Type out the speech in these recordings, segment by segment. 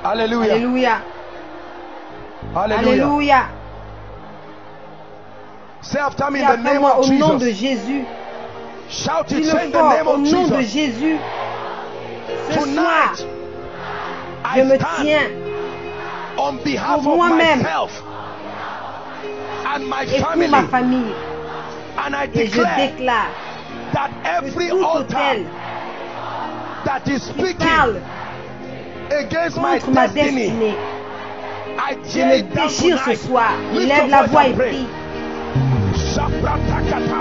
Alléluia. Alléluia. Alléluia. Alléluia. Say after me Dis in the après name moi of au nom de Jesus. Jésus. Shout it, Dis-le say in the fort name au of nom de Jesus. Jésus. Ce soir, Tonight, je I me stand tiens on behalf pour of moi-même myself and my et pour family, ma famille. and I Et je declare déclare that que every tout altar autel that is qui speaking parle against my contre ma destiny, destinée, I je tear le it down déchire ce tonight. soir. Lift Lève your la voice voix and et pray. prie. Shabratakata.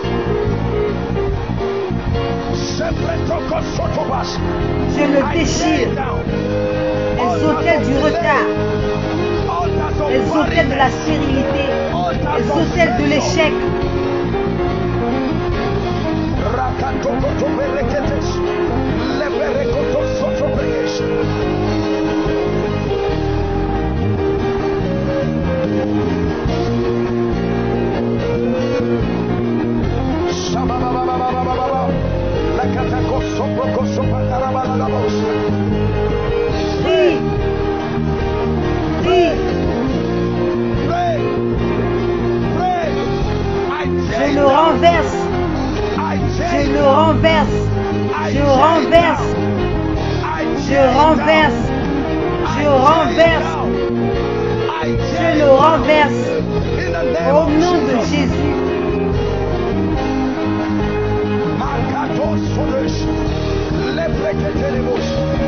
Shebretoko sotobas. Je le I tear déchire. it down. Les hôtels du retard, Altars of les hôtels de la barrenness, stérilité, altars les of hôtels de failure. l'échec. Rakatoko bereketes. Leberekoto sotobeyesh. Shabababababababa. Lakatako soproko sopatarabalabalabos. Prie, prie. Pray. Pray. I tear Je it le down. renverse. I tear Je it le down. renverse. I Je tear it renverse. down. I Je tear it renverse. down. Je I tear it renverse. down. I Je tear le it down. renverse. In the name Au of nom de Jesus. Jésus. Makato solesh. Lebreketelemos.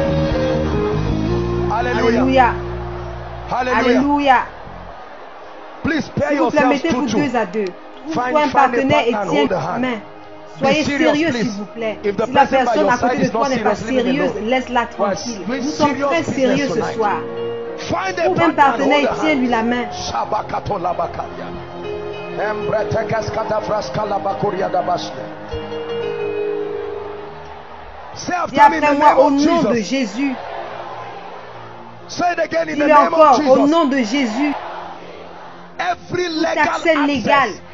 Hallelujah. Alléluia. Hallelujah. Alléluia. Please pair S'il vous plaît, yourselves mettez-vous two. deux à deux. Trouve-toi Find un a partenaire et partner and tiens hold a la hand. main. Soyez serious, sérieux, please. s'il vous plaît. If the Si la person by personne your à côté side de is toi not n'est pas serious, leave him sérieuse, alone. laisse-la We're tranquille. doing Nous sommes serious très business sérieux ce tonight. soir. Find a Trouve un partner and partenaire hold et a hand. tiens-lui la main. Shabakato labakaria. Embretekas katafraska labakuria dabashne. Say Dis after me in après the moi name au of nom de Jesus. Jésus. Say it again in the Dis-le name of encore au Jesus. nom de Jésus. Every Tout legal accès légal access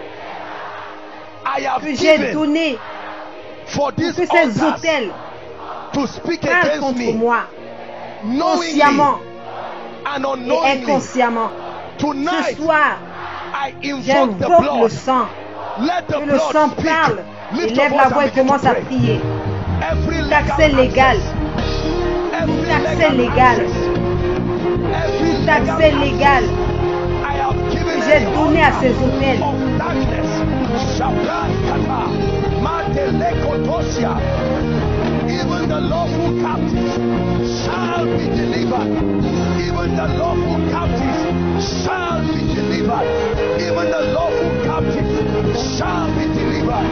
I have que j'ai given donné for pour these que ces altars hôtels to speak parlent against contre me, moi, knowingly consciemment and et unknowingly. inconsciemment. Tonight, Ce soir, I invoke the j'invoque le blood. sang. Let the Que le sang blood speak. parle et Lift your lève la voice voix and et begin to commence à pray. prier. Every Tout legal accès légal, access, every tout accès legal légal, access, every tout legal accès légal I have que given j'ai any donné à altar ces hôtels. of darkness, Shabbat kata, matelekotosia. Even the lawful captives shall be delivered. Even the lawful captives shall be delivered. Even the lawful captives shall be delivered.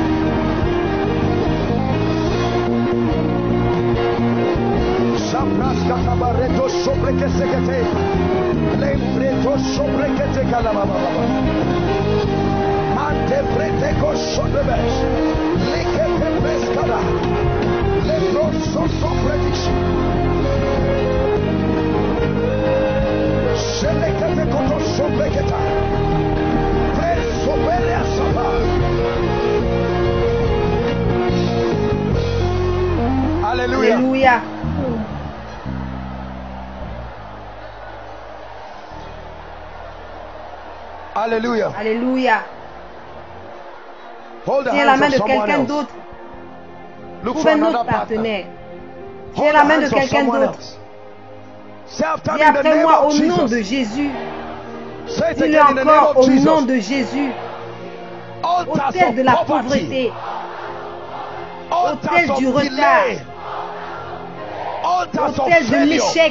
Shabraska kabareto sobreke sekete. Lembreto sobrekete kalababa. Mante preteko sobebes. Likete preskada. Lebro sosobretish. Selekete koto sobreketa. Presobelia saba. Hallelujah. Alléluia. Hallelujah. Alléluia. Hold the Tiens la hands main of de someone quelqu'un else. d'autre. Look Trouve for un autre another partner. partenaire. Tiens Hold la the main de hands of quelqu'un someone d'autre. else. Say after Dis me in the après name moi of au nom de Jesus. Jésus. Say it Dis-le again in the name encore of au nom Jesus. de Jésus. Altars Hôtel of de la poverty. pauvreté. Altars Hôtel of du retard. delay. Altars of Hôtel de failure. l'échec.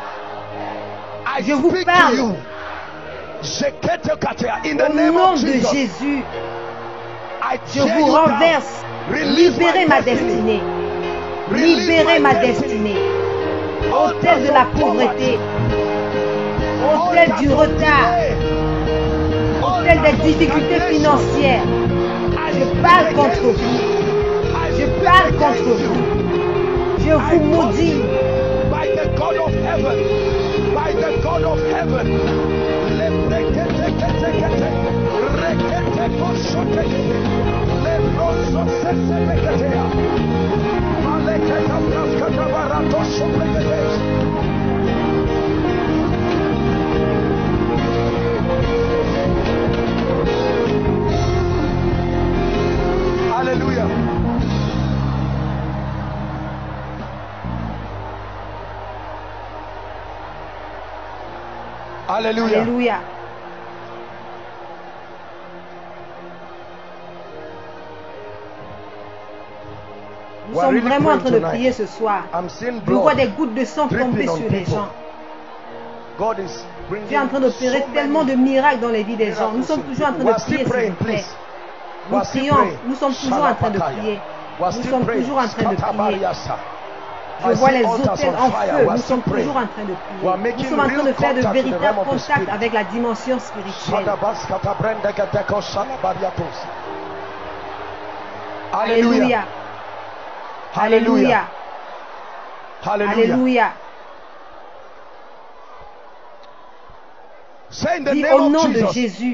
I Je vous speak parle. to you. Zeketekataya, in the Au name nom of de Jesus. Jésus, I je tear vous you down. renverse. Release Libérez my ma destiny. destinée. Release Libérez my ma destiny. destinée. Altars Hôtel de la of pauvreté. poverty. Hôtel du Altars of retard. delay. Hôtel Altars des of difficultés stagnation. financières. I Je speak parle against contre you. vous. I Je speak parle against contre you. vous. Je I vous call maudis. you by the God of heaven, by the God of heaven. Lebreketeketekete, reketekoshotekete, lebrososesebeketea, maleketabraskatabaratosoprekete. Alléluia. Alléluia. Nous sommes vraiment en train de prier ce soir. Je vois des gouttes de sang tomber sur les gens. Dieu est en train d'opérer tellement de miracles dans les vies des gens. Nous sommes toujours en train de prier, s'il vous plaît. Nous prions, nous sommes toujours en train de prier. Nous sommes toujours en train de prier. Je vois les autels en feu. Nous sommes toujours en train de prier. Nous sommes en train de faire de véritables contacts avec la dimension spirituelle. Alléluia. Alléluia. Alléluia. Dis au nom de Jésus,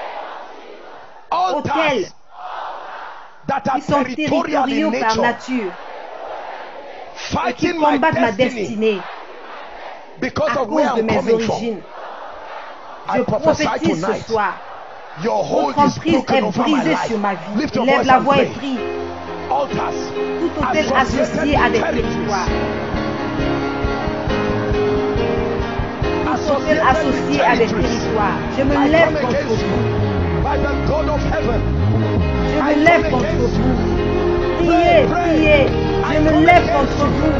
autels qui sont territoriaux par nature et qui combattent ma destinée à cause de mes origines. Je prophétise ce soir. Votre emprise est brisée sur ma vie. Lève la voix et prie. Tout hôtel associé à des territoires. Tout hôtel associé à des territoires. Je me lève contre vous. Je me lève contre vous. Priez, priez. Je me lève contre vous.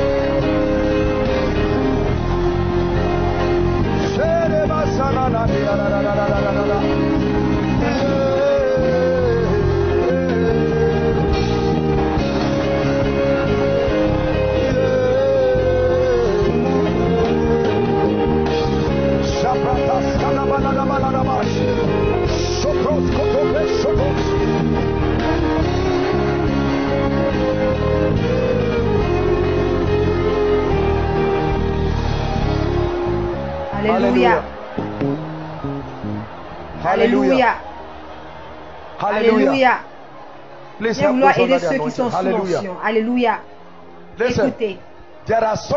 Alléluia. Alléluia. Alléluia. Viens vouloir aider ceux qui sont sous l'onction. Alléluia. Écoutez. Il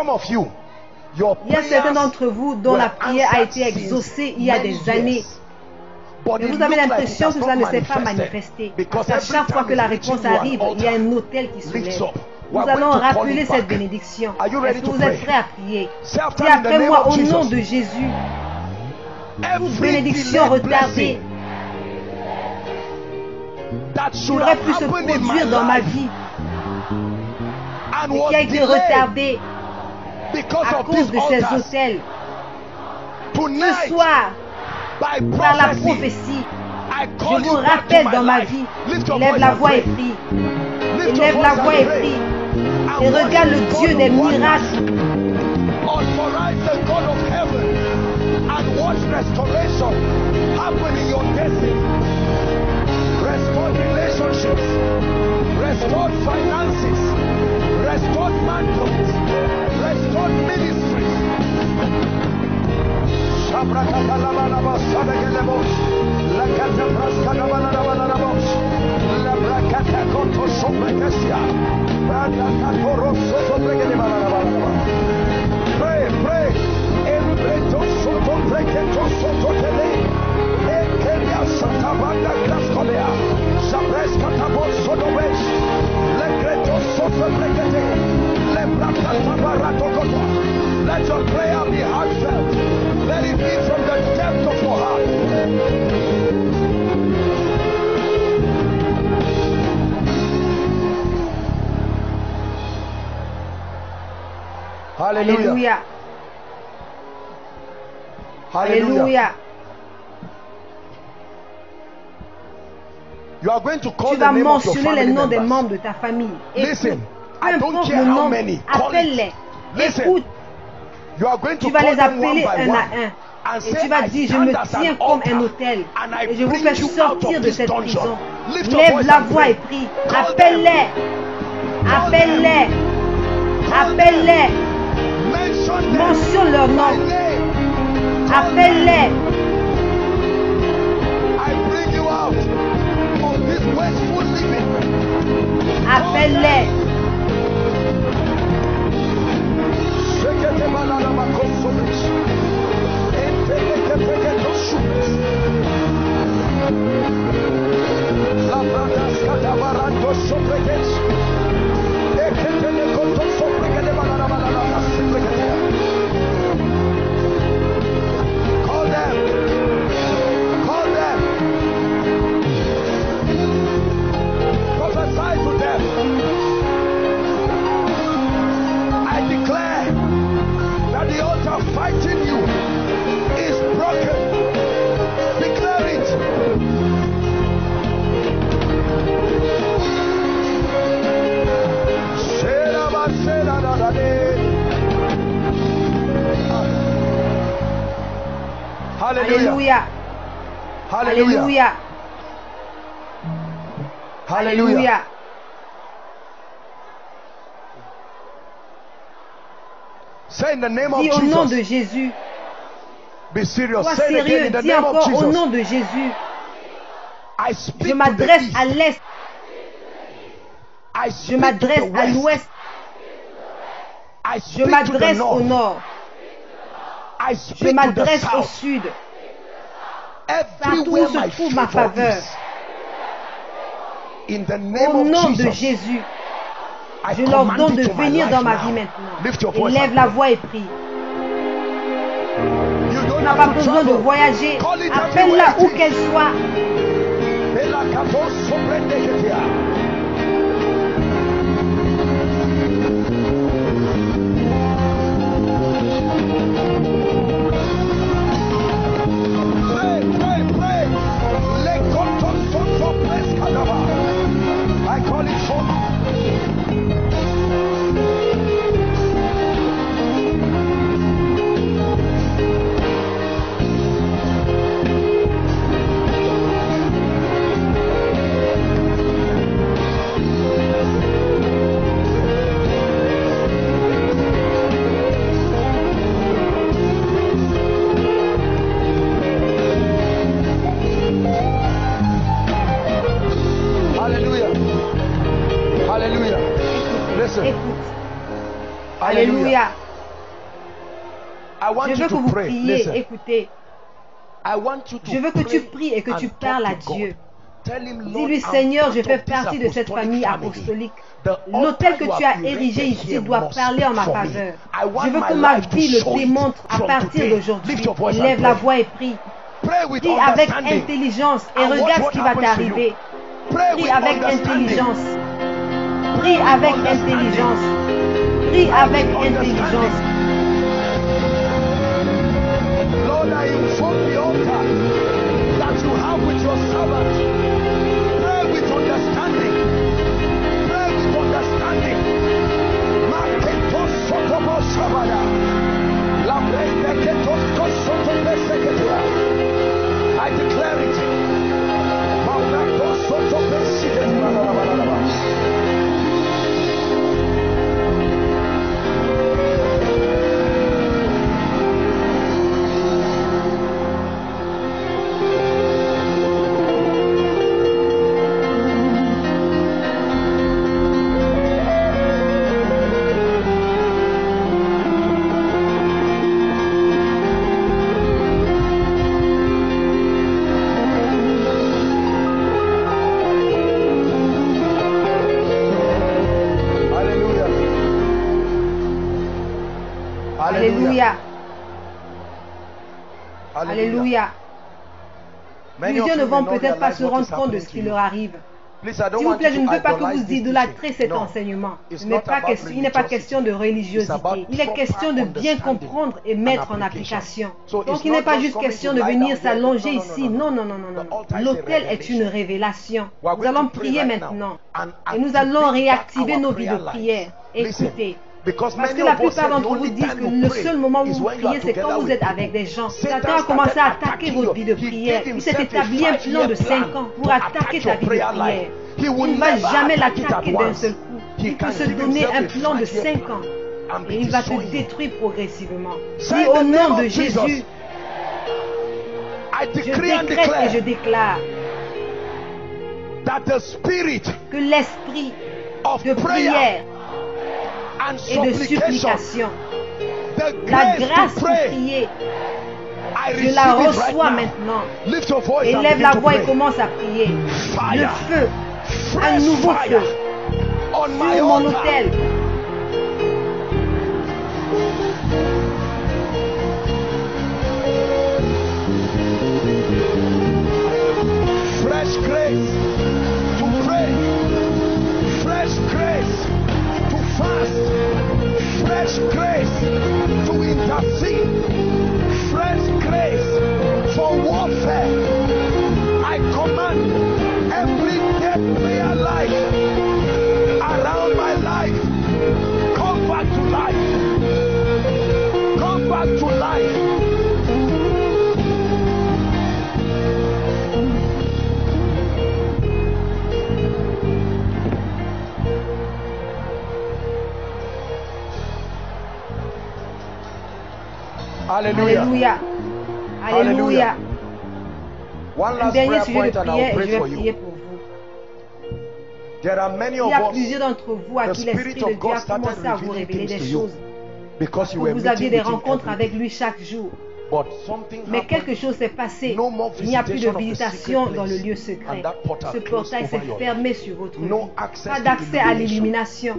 y a certains d'entre vous dont la prière a été exaucée il y a des années. Mais vous avez l'impression que cela ne s'est pas manifesté. Parce qu'à chaque fois que la réponse arrive, il y a un autel qui se lève. Nous allons rappeler cette bénédiction. Est-ce que vous êtes prêts à prier? Dis après moi au nom de Jésus. Toute bénédiction retardée qui aurait pu se produire dans ma vie et qui a été retardée à cause de ces autels. Ce soir, par la prophétie, je vous rappelle dans ma vie. Lève la voix et prie. Lève la voix et prie. Et regarde le Dieu des miracles. Authorize the God of heaven and watch restoration happen in your destiny. Restored relationships, restored finances, restored mantles, restored ministries. Pray, pray. Let your prayer be heartfelt. Let it be from the depth of your heart. Hallelujah. Alléluia. You are going to call Tu the vas name of your mentionner les family noms des members. membres de ta famille. Listen, Peu I don't importe care le how nom, many. Call appelle-les. it. Listen, Écoute, you are going to tu vas call les them one appeler by un one. à un. And Et say, tu vas I dire, je stand me as tiens an comme un altar, autel. and I Et je vous bring fais you out sortir of de this cette dungeon. prison. Lift your Lève voice la and voix pray. et prie. Call Appelle-les. Appelle-les. Appelle-les. Mention them Mentionne leur by nom. name. Appelle-les. I bring you out of this wasteful living. Appelle-les. Alléluia. Alléluia. Alléluia. Say in the name of Dis au nom de Jesus. Jésus. Be serious. Sois Say it again sérieux. in the Dis name of encore au nom Jesus. de Jésus. I Je speak to the m'adresse east. à l'est. I Je speak to m'adresse the à west. l'ouest. I Je speak to the m'adresse au north. nord. I Je speak to the m'adresse au south. sud. Everywhere Partout où se my trouve ma favor faveur. is. In the name Au of nom de Jesus. Jésus. I Je leur command donne de it to my venir life dans ma now. vie maintenant. Lift your voice Élève and la pray. voix et prie. You Tu don't n'as pas have to besoin de travel. voyager. Call it Appelle-la everywhere où it is. qu'elle soit. Bella capo soprende che ti ha. Pray, pray, pray. Le conto sotto pescadava. I call it forth. Hallelujah. Hallelujah. Listen. Écoute. Hallelujah. Alléluia. I want Je you veux que to vous pray. priez. Listen. Écoutez. I want you to Je veux que tu pray pries et que tu and parles à talk to Dieu. God. Tell him, Lord, Dis-lui, I'm Seigneur, part je fais of this partie de cette apostolic famille family. apostolique. The L'autel altar que you tu have as érigé erected ici here doit must parler en speak ma for me. faveur. I want Je veux que my ma life to vie le show it démontre à from partir today. d'aujourd'hui. Lift your voice and Lève la pray. voix et prie. Pray with Prie avec understanding. intelligence et And watch regarde what ce qui va happens to t'arriver. you. Pray Prie with avec understanding. intelligence. Prie avec intelligence. Prie avec intelligence. Lord, I invoke the altar that you have with your servant. Pray with understanding. Pray with understanding. Maketos sotobo shabada. Lambrende ketos kosotobe seketia. I declare it. Maunatos sotobe seketia. Alléluia. Alléluia. Plusieurs ne vont peut-être pas se rendre compte de ce qui leur arrive. S'il vous plaît, je ne veux pas que vous idolâtrez cet enseignement. Il n'est pas question de religiosité. Il est question de bien comprendre et mettre en application. Donc il n'est pas juste question de venir s'allonger ici. Non, non, non, non, non. L'autel est une révélation. Nous allons prier maintenant. Et nous allons réactiver nos vies de prière. Écoutez. Parce que la plupart d'entre vous disent que le seul moment où vous priez, c'est quand vous êtes avec des gens. Satan a commencé à attaquer votre vie de prière. Il s'est établi un plan de 5 ans pour attaquer ta vie de prière. Il ne va jamais l'attaquer d'un seul coup. Il peut se donner un plan de 5 ans. Et il va te détruire progressivement. Dis au nom de Jésus, je décrète et je déclare que l'esprit de prière et de supplication, la grâce pour prier, je la reçois maintenant. Élève la voix et commence à prier. Le feu, un nouveau feu sur mon autel. Fresh grace to pray, fresh grace to fast, fresh grace to intercede, fresh grace for warfare. I command every dead prayer life around my life, come back to life, come back to life. Alléluia. Alléluia. Un dernier sujet de prière et je vais prier pour vous. Il y a plusieurs d'entre vous à qui l'Esprit de Dieu a commencé à vous révéler des choses. Parce que vous aviez des rencontres avec lui chaque jour. Mais quelque chose s'est passé. Il n'y a plus de visitation dans le lieu secret. Ce portail s'est fermé sur votre vie. Pas d'accès à l'illumination.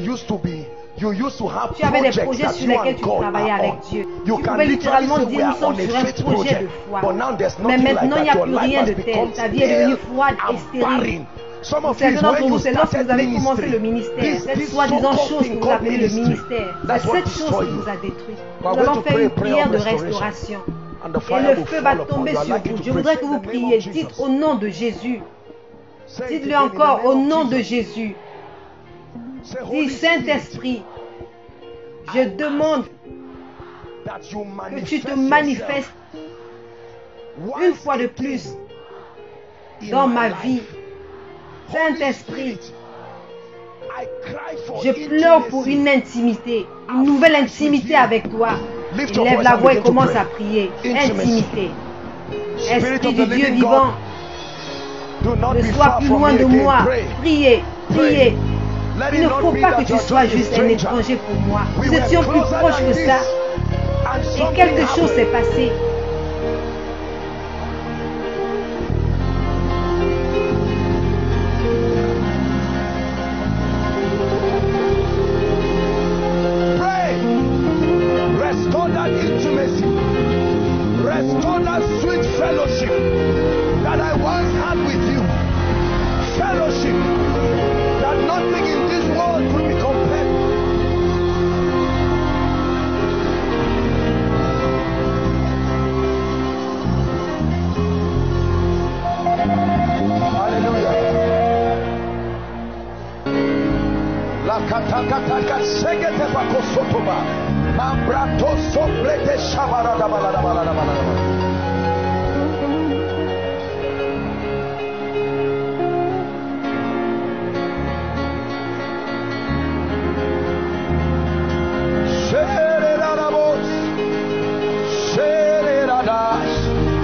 Tu avais des projets sur lesquels tu travaillais avec Dieu. Tu pouvais littéralement dire nous sommes sur un projet de foi. Mais maintenant il n'y a plus rien de tel. Ta vie est devenue froide et stérile. Certains d'entre vous, c'est lorsque vous avez commencé le ministère, cette soi-disant chose que vous appelez le ministère, c'est cette chose qui vous a détruit. Nous allons faire une prière de restauration. Et le feu va tomber sur vous. Je voudrais que vous priez. Dites au nom de Jésus. Dites-le encore au nom de Jésus. Dis Saint-Esprit, je demande que tu te manifestes une fois de plus dans ma vie. Saint-Esprit, je pleure pour une intimité, une nouvelle intimité avec toi. Il lève la voix et commence à prier. Intimité. Esprit du Dieu vivant, ne sois plus loin de moi. Priez, priez. Il ne faut pas que tu sois juste un étranger pour moi. Nous étions plus proches que ça. Et quelque chose s'est passé. Restore that intimacy. Restore that sweet fellowship that I once had with you. Fellowship that nothing in this world could be compared. Hallelujah. La katakataka segete bakosotoba. Mambrato sobrete shabarada balada balada balada. Shererabos, shereradas,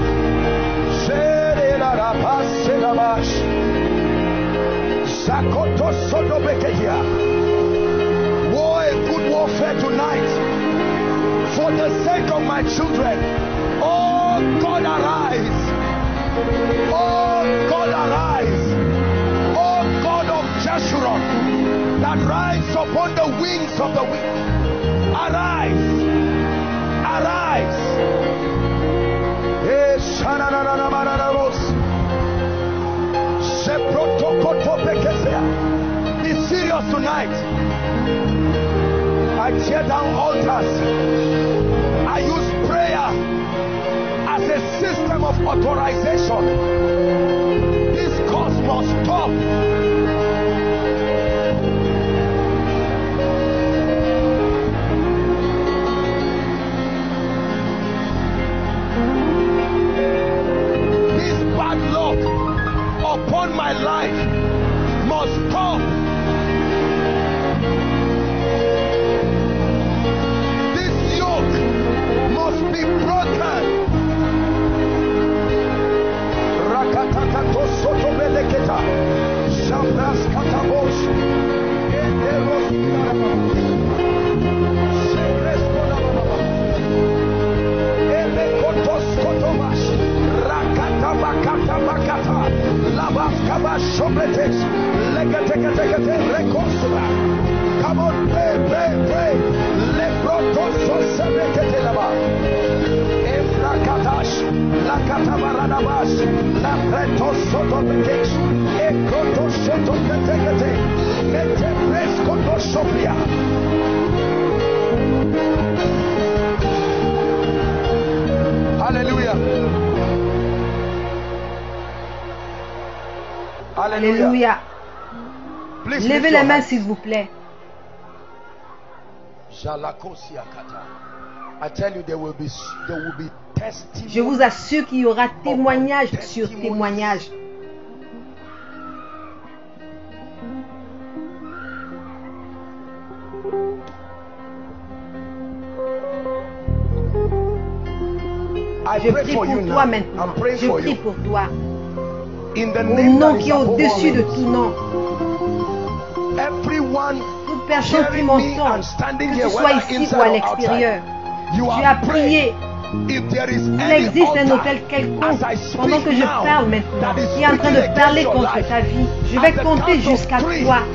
shererabas, serabash. Sakoto sodobekedia. War a good warfare tonight. For the sake of my children, oh God, arise. Oh God, arise. Oh God of Jeshurun, that rides upon the wings of the wind. Arise. Arise. Be serious tonight. I tear down altars. I use prayer as a system of authorization. This cause must stop. This bad luck upon my life must stop. Must be broken. Rakatakato soto beleketa. Shambras katabosh. Enderos karababa. Shebres kodababa. Elekotos kotobash. Rakata bakata bakata. Labas kabash sobretes. Legetekete rekosura. Come on, pray, pray, pray. Lebrotoso sebekete laba. Efrakatash, la katabaradabash, la pretoso dobekesh, ekroto soto ketekete, mete presko do sopria. Hallelujah. Alléluia. Levez les mains s'il vous plaît. Je vous assure qu'il y aura témoignage sur témoignage. Je prie pour toi maintenant. Je prie pour toi. Au nom qui est au-dessus de tout nom. Toute personne qui m'entend, que tu sois ici ou à l'extérieur, tu as prié. Il existe un hôtel quelconque pendant que je parle maintenant qui est en train de parler contre ta vie. Je vais compter jusqu'à 3.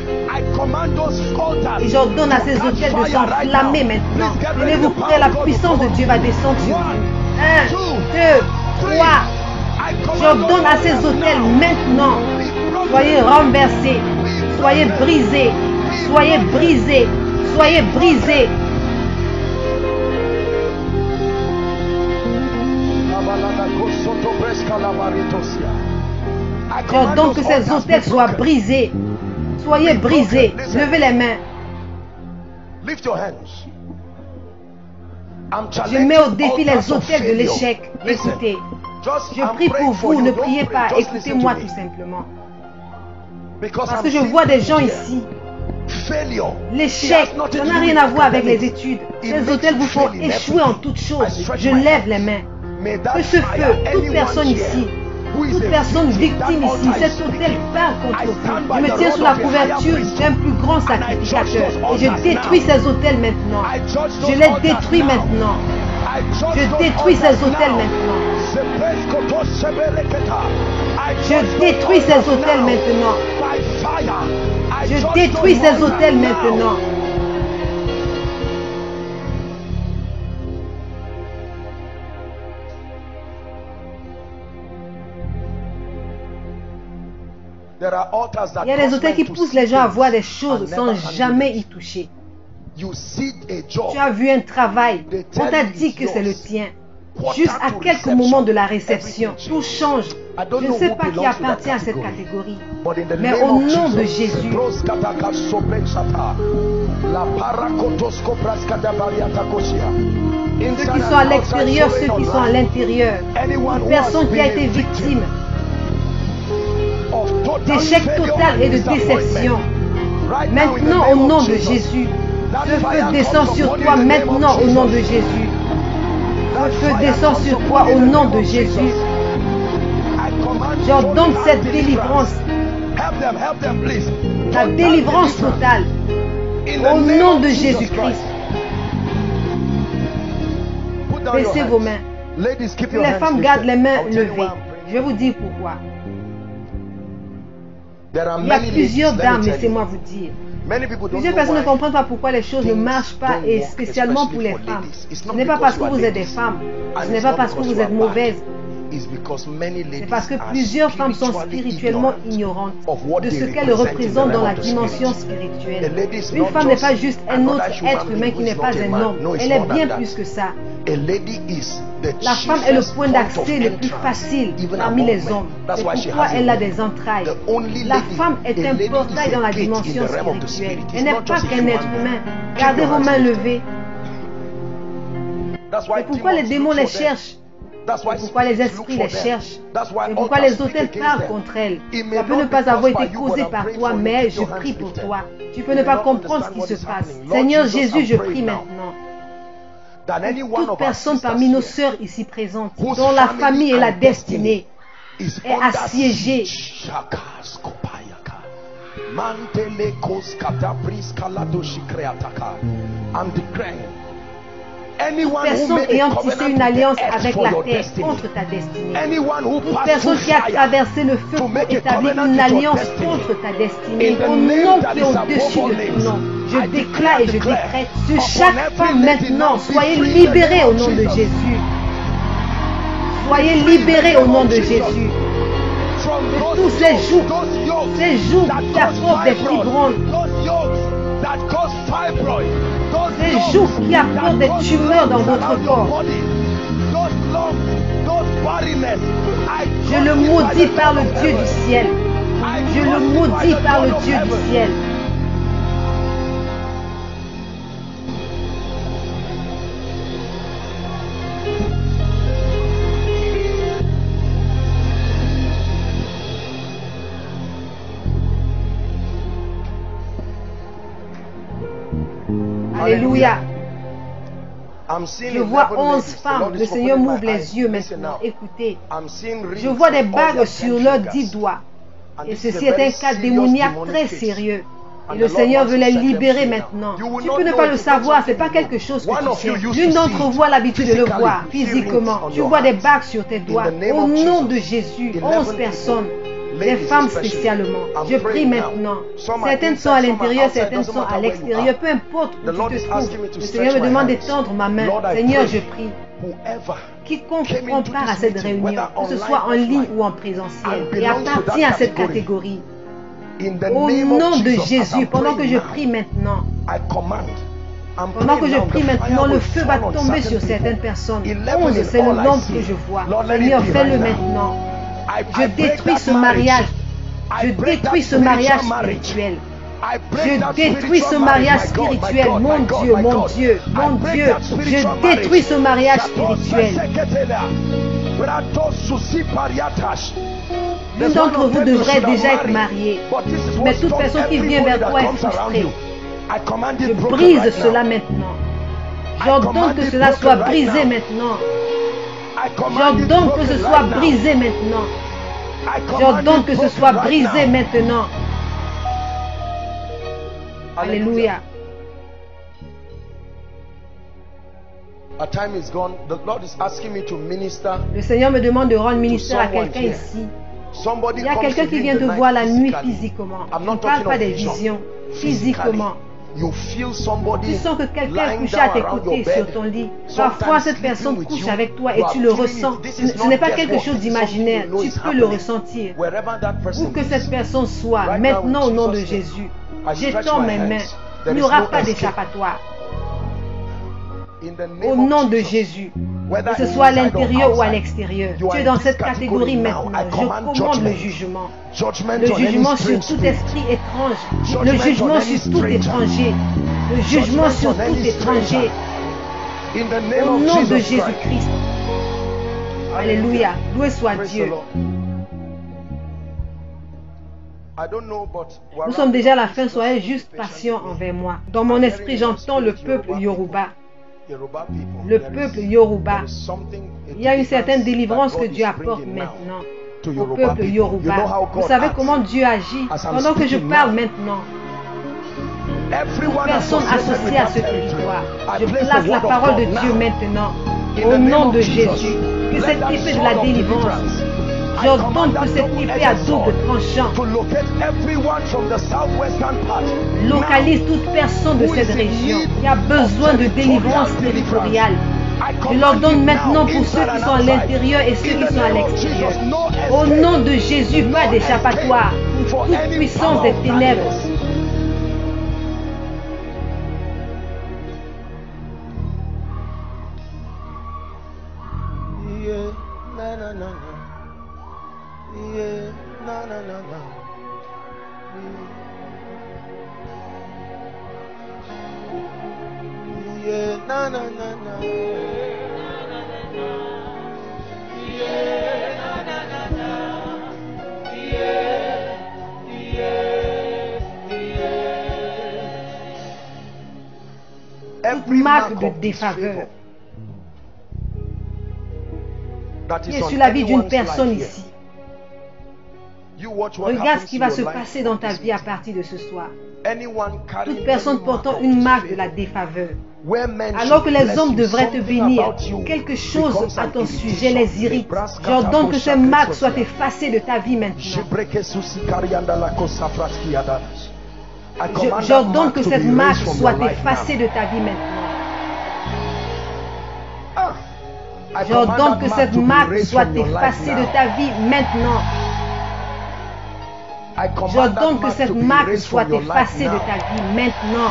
Et j'ordonne à ces hôtels de s'enflammer maintenant. Tenez-vous prêts, la puissance de Dieu va descendre sur vous. 1, 2, 3. J'ordonne à ces hôtels maintenant. Soyez renversés. Soyez brisés. Soyez brisés. Soyez brisés. J'ordonne que ces hôtels soient brisés. Soyez brisés. Levez les mains. Je mets au défi les hôtels de l'échec. Écoutez. Je prie pour vous. Ne priez pas. Écoutez-moi tout simplement. Parce que je vois des gens ici. L'échec, ça n'a rien à voir avec les études. Ces hôtels vous font échouer en toutes choses. Je lève les mains. Que ce feu, toute personne ici, toute personne victime ici, cet hôtel parle contre vous. Je me tiens sous la couverture d'un plus grand sacrificateur. Et je détruis ces hôtels maintenant. Je les détruis maintenant. Je détruis ces hôtels maintenant. Je détruis ces hôtels maintenant. Je détruis ces hôtels maintenant. Il y a des hôtels qui poussent les gens à voir des choses sans jamais y toucher. Tu as vu un travail, on t'a dit que c'est le tien. Juste à quelques moments de la réception, tout change. Je ne sais pas qui appartient à cette catégorie, mais au nom de Jésus, ceux qui sont à l'extérieur, ceux qui sont à l'intérieur, une personne qui a été victime d'échec total et de déception, maintenant au nom de Jésus, le feu descend sur toi maintenant au nom de Jésus. Le feu descend sur toi au nom de Jésus. J'ordonne cette délivrance. La délivrance totale. Au nom de Jésus-Christ. Baissez vos mains. Que les femmes gardent les mains levées. Je vais vous dire pourquoi. Il y a plusieurs dames, laissez-moi vous dire. Plusieurs personnes ne comprennent pas pourquoi les choses ne marchent pas, et spécialement pour les femmes. Ce n'est pas parce que vous êtes des femmes, ce n'est pas parce que vous êtes mauvaises. C'est parce que plusieurs femmes sont spirituellement ignorantes de ce qu'elles représentent dans la dimension spirituelle. Une femme n'est pas juste un autre être humain qui n'est pas un homme. Elle est bien plus que ça. La femme est le point d'accès le plus facile parmi les hommes. C'est pourquoi elle a des entrailles. La femme est un portail dans la dimension spirituelle. Elle n'est pas qu'un être humain. Gardez vos mains levées. C'est pourquoi les démons les cherchent. C'est pourquoi les esprits les cherchent. C'est pourquoi les hôtels parlent contre elles. Ça peut ne pas avoir été causé par toi, mais je prie pour toi. Tu peux ne pas comprendre ce qui se passe. Seigneur Jésus, je prie maintenant. Toute personne parmi nos sœurs ici présentes, dont la famille et la destinée est assiégée. Toute personne ayant tissé une alliance avec la terre contre ta destinée. Toute personne qui a traversé le feu pour établir une alliance contre ta destinée. Au nom qui est au-dessus de tout nom. Je déclare et je décrète sur chaque femme maintenant. Soyez libérés au nom de Jésus. Soyez libérés au nom de Jésus. De tous ces jougs qui apportent des fibromes. Ces jougs qui apportent des tumeurs dans votre corps. Je le maudis par le Dieu du ciel. Je le maudis par le Dieu du ciel. Alléluia. Je vois 11 femmes. Le Seigneur m'ouvre les yeux maintenant. Écoutez, je vois des bagues sur leurs 10 doigts. Et ceci est un cas démoniaque très sérieux. Et le Seigneur veut les libérer maintenant. Tu peux ne pas le savoir, ce n'est pas quelque chose que tu sais. L'une d'entre vous a l'habitude de le voir physiquement. Tu vois des bagues sur tes doigts. Au nom de Jésus, 11 personnes, des femmes spécialement. Je prie maintenant. Certaines sont à l'intérieur, certaines sont à l'extérieur. Peu importe où tu te trouves. Le Seigneur me demande d'étendre ma main. Seigneur, je prie. Quiconque prend part à cette réunion, que ce soit en ligne ou en présentiel, et appartient à cette catégorie, au nom de Jésus, pendant que je prie maintenant, le feu va tomber sur certaines personnes. 11, c'est le nombre que je vois. Seigneur, fais-le maintenant. Je détruis ce mariage. Je détruis ce mariage spirituel. Je détruis ce mariage spirituel. Mon Dieu, mon Dieu, mon Dieu. Je détruis ce mariage spirituel. L'un d'entre vous devrait déjà être marié. Mais toute personne qui vient vers toi est frustrée. Je brise cela maintenant. J'ordonne que cela soit brisé maintenant. J'ordonne que ce soit brisé maintenant. J'ordonne que ce soit brisé maintenant. Alléluia. Le Seigneur me demande de rendre ministère à quelqu'un ici. Il y a quelqu'un qui vient te voir la nuit physiquement. Je ne parle pas des visions. Physiquement. Tu sens que quelqu'un est couché à tes côtés sur ton lit. Parfois, cette personne couche avec toi et tu le ressens. Ce n'est pas quelque chose d'imaginaire. Tu peux le ressentir. Où que cette personne soit, maintenant au nom de Jésus, j'étends mes mains. Il n'y aura pas d'échappatoire. Au nom de Jésus, que ce soit à l'intérieur ou à l'extérieur, tu es dans cette catégorie maintenant. Je commande le jugement. Le jugement sur tout esprit étrange. Le jugement sur tout étranger. Le jugement sur tout étranger. Au nom de Jésus-Christ. Alléluia. Loué soit Dieu. Nous sommes déjà à la fin, soyez juste patients envers moi. Dans mon esprit, j'entends le peuple Yoruba. Le peuple Yoruba. Il y a une certaine délivrance que Dieu apporte maintenant au peuple Yoruba. Vous savez comment Dieu agit pendant que je parle maintenant. Toute personne associée à ce territoire, je place la parole de Dieu maintenant au nom de Jésus. Que cette épée de la délivrance, j'ordonne que cette épée à double tranchant localise toute personne de cette région qui a besoin de délivrance territoriale. Je l'ordonne maintenant pour ceux qui sont à l'intérieur et ceux qui sont à l'extérieur. Au nom de Jésus, pas d'échappatoire pour toute puissance des ténèbres. Toute marque de défaveur qui est sur la vie d'une personne ici. Regarde ce qui va se passer dans ta vie à partir de ce soir. Toute personne portant une marque de la défaveur, alors que les hommes devraient te bénir, quelque chose à ton sujet les irrite. J'ordonne que ces marques soient effacées de ta vie maintenant. J'ordonne que cette marque soit effacée de ta vie maintenant. J'ordonne que cette marque soit effacée de ta vie maintenant. J'ordonne que cette marque soit effacée de ta vie maintenant.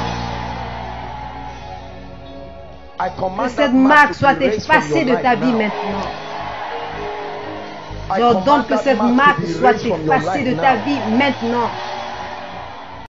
Que cette marque soit effacée de ta vie maintenant. J'ordonne que cette marque soit effacée de ta vie maintenant.